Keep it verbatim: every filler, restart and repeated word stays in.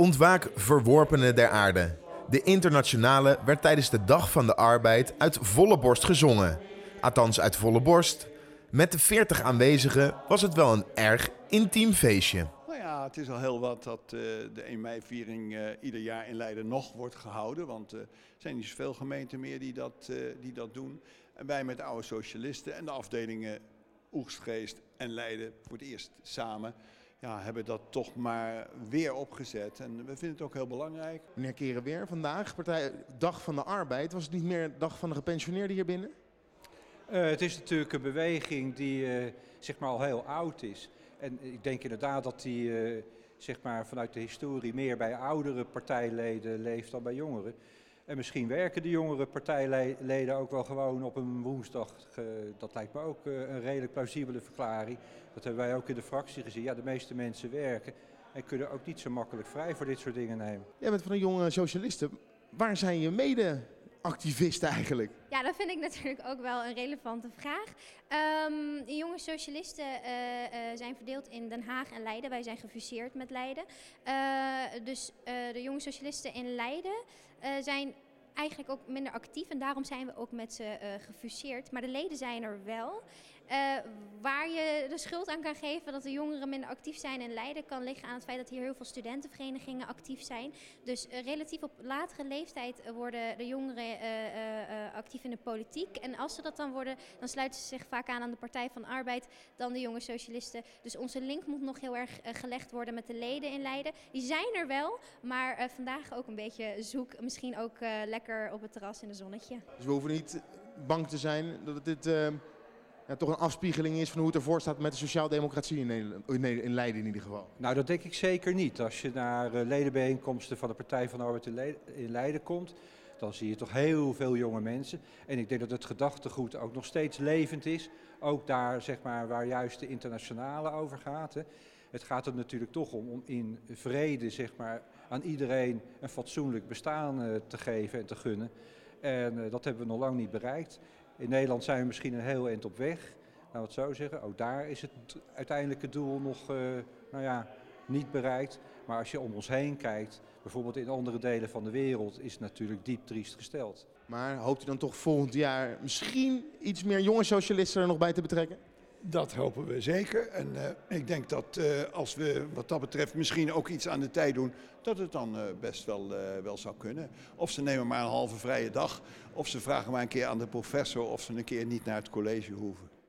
Ontwaak verworpenen der aarde. De internationale werd tijdens de Dag van de Arbeid uit volle borst gezongen. Althans uit volle borst. Met de veertig aanwezigen was het wel een erg intiem feestje. Nou ja, het is al heel wat dat uh, de één mei-viering uh, ieder jaar in Leiden nog wordt gehouden. Want uh, er zijn niet zoveel gemeenten meer die dat, uh, die dat doen. En wij met de oude socialisten en de afdelingen Oegstgeest en Leiden voor het eerst samen... Ja, hebben dat toch maar weer opgezet. En we vinden het ook heel belangrijk. Meneer Kerenweer, vandaag, partij, Dag van de Arbeid. Was het niet meer Dag van de Gepensioneerden hier binnen? Uh, het is natuurlijk een beweging die uh, zeg maar al heel oud is. En ik denk inderdaad dat die uh, zeg maar vanuit de historie meer bij oudere partijleden leeft dan bij jongeren. En misschien werken de jongere partijleden ook wel gewoon op een woensdag. Dat lijkt me ook een redelijk plausibele verklaring. Dat hebben wij ook in de fractie gezien. Ja, de meeste mensen werken en kunnen ook niet zo makkelijk vrij voor dit soort dingen nemen. Jij bent van de jonge socialisten. Waar zijn je mede-activisten eigenlijk? Ja, dat vind ik natuurlijk ook wel een relevante vraag. Um, de jonge socialisten uh, uh, zijn verdeeld in Den Haag en Leiden. Wij zijn gefuseerd met Leiden. Uh, dus uh, de jonge socialisten in Leiden uh, zijn eigenlijk ook minder actief. En daarom zijn we ook met ze uh, gefuseerd. Maar de leden zijn er wel. Uh, waar je de schuld aan kan geven dat de jongeren minder actief zijn in Leiden kan liggen aan het feit dat hier heel veel studentenverenigingen actief zijn. Dus uh, relatief op latere leeftijd worden de jongeren uh, uh, uh, actief in de politiek. En als ze dat dan worden, dan sluiten ze zich vaak aan aan de Partij van de Arbeid dan de jonge socialisten. Dus onze link moet nog heel erg uh, gelegd worden met de leden in Leiden. Die zijn er wel, maar uh, vandaag ook een beetje zoek. Misschien ook uh, lekker op het terras in de zonnetje. Dus we hoeven niet bang te zijn dat dit... Uh... Ja, toch een afspiegeling is van hoe het ervoor staat met de sociaaldemocratie in, in, in Leiden in ieder geval. Nou, dat denk ik zeker niet. Als je naar uh, ledenbijeenkomsten van de Partij van de Arbeid in, Le- in Leiden komt, dan zie je toch heel veel jonge mensen. En ik denk dat het gedachtegoed ook nog steeds levend is. Ook daar, zeg maar, waar juist de internationale over gaat. Hè. Het gaat er natuurlijk toch om, om in vrede, zeg maar, aan iedereen een fatsoenlijk bestaan uh, te geven en te gunnen. En uh, dat hebben we nog lang niet bereikt. In Nederland zijn we misschien een heel eind op weg, laten we het zo zeggen. Ook daar is het uiteindelijke doel nog uh, nou ja, niet bereikt. Maar als je om ons heen kijkt, bijvoorbeeld in andere delen van de wereld, is het natuurlijk diep triest gesteld. Maar hoopt u dan toch volgend jaar misschien iets meer jonge socialisten er nog bij te betrekken? Dat hopen we zeker. En uh, ik denk dat uh, als we wat dat betreft misschien ook iets aan de tijd doen, dat het dan uh, best wel, uh, wel zou kunnen. Of ze nemen maar een halve vrije dag, of ze vragen maar een keer aan de professor of ze een keer niet naar het college hoeven.